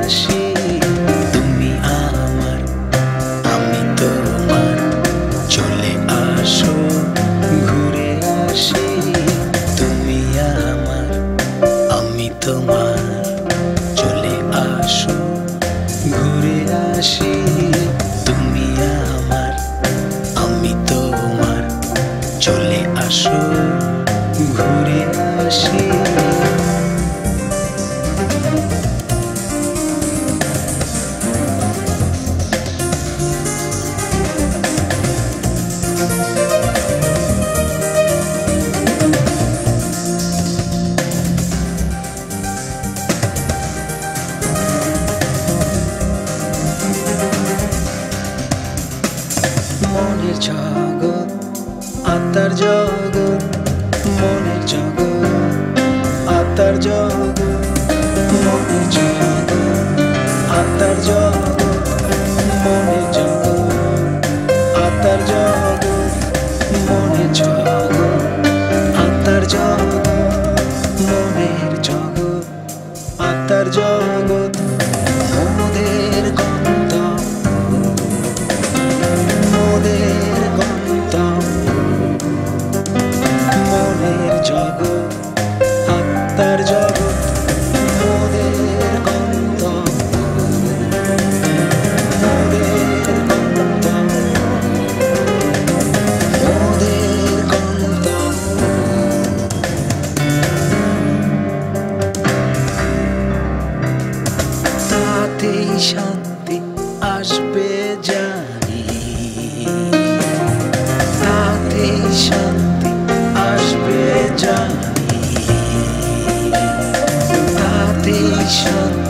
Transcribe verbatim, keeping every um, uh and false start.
আসি। তুমি আমার, আমি তোমার, চলে আসো ঘুরে আসি। তুমি আমার, আমি তোমার, চলে আসো ঘুরে আসি। তুমি আমার, আমি তোমার, চলে আসো ঘুরে আসি। মনের জগৎ, আত্মার জগৎ, মনের জগৎ, আত্মার জগৎ, মনের জগৎ, আত্মার জগৎ, মনের জগৎ, আত্মার জগৎ, মনের জগৎ, আত্মার জগৎ, মনের জগৎ, আত্মার জগৎ, মোদের গন্তব্য, মোদের গন্তব্য, মনের জগৎ, আত্মার জগৎ, মোদের গন্তব্য, মোদের গন্তব্য, মোদের গন্তব্য। তাতেই শান্তি আসবে জানি, তাতেই শান্তি আসবে জানি, তাতেই শান্তি